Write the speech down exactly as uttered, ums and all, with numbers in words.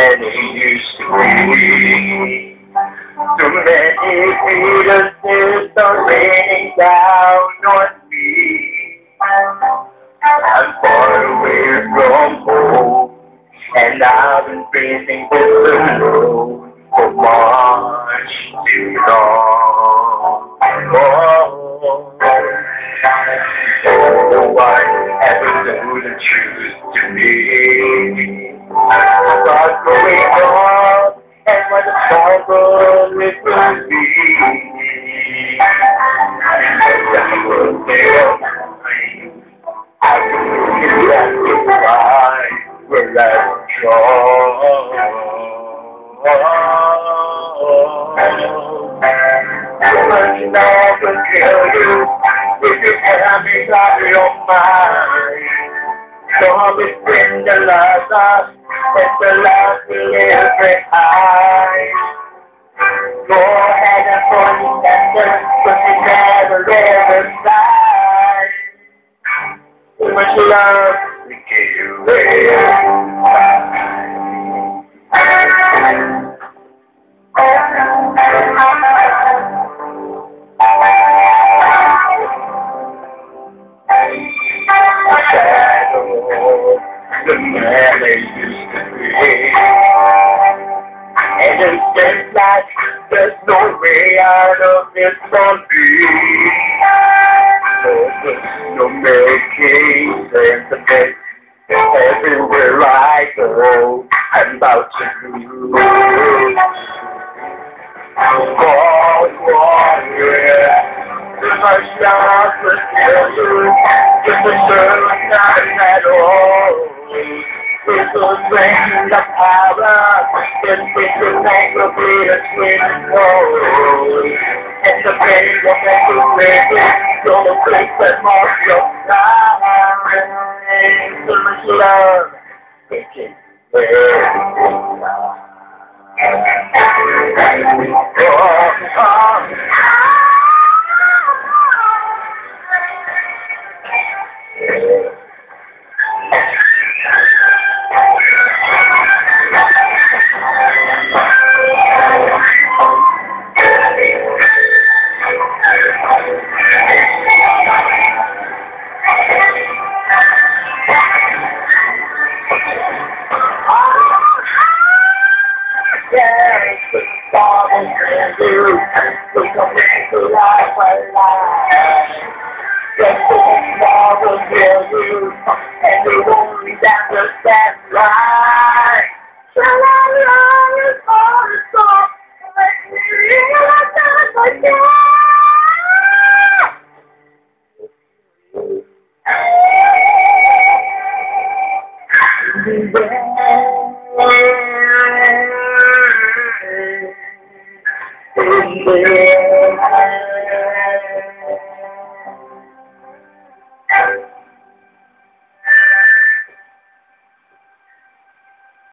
than it used to be. Too many fetuses are raining down on me. I'm far away from home, and I've been facing this alone for much too long. Oh, no one ever knew the truth to me. What's going on, and what the trouble it will be. I will feel mine. I will be at the side where I draw. But never kill you if you have me out of your mind. Don't be spend the last us, let the last will live behind. Go ahead and fall in that but you never ever die. Too much love we give away. The man they used to be, and it seems like there's no way out of it for me. So there's no making sense of it. Everywhere I go, I'm about to lose. Oh, yeah. Too much love to kill you. Just a certain time at all. It's so strange the power. Then people think will be a sweet cold. And the pain will make you crazy. Don't take that mark your time. Too much love. Thinking where oh, oh. So come into life alive. Just so far will kill you, and you won't understand right. Shall I long is all the song, let me realize that again. Yeah.